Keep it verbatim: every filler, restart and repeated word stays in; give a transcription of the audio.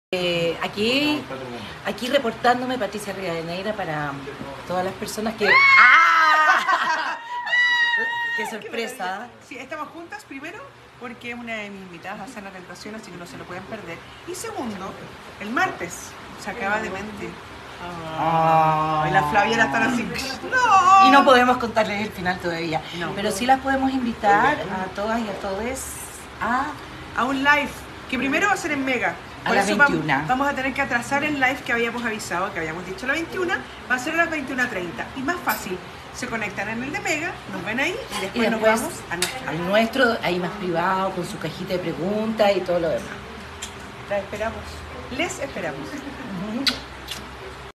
Eh, aquí, aquí reportándome Patricia Rivadeneira para todas las personas que... ¡Ah! ¡Qué sorpresa! Sí, estamos juntas primero porque es una de mis invitadas a Sana Tentación, así que no se lo pueden perder. Y segundo, el martes se acaba de mentir. Oh, y las Flavieras están así. ¡No! Y no podemos contarles el final todavía. No. Pero sí las podemos invitar a todas y a todos a... a un live que primero va a ser en Mega. A Por las eso veintiuna. Vamos, vamos a tener que atrasar el live que habíamos avisado, que habíamos dicho a las veintiuna, va a ser a las veintiuna treinta. Y más fácil, se conectan en el de Mega, nos ven ahí y después, Y nos después vamos a nuestra. al nuestro, ahí más privado, con su cajita de preguntas y todo lo demás. La esperamos. Les esperamos. Uh-huh.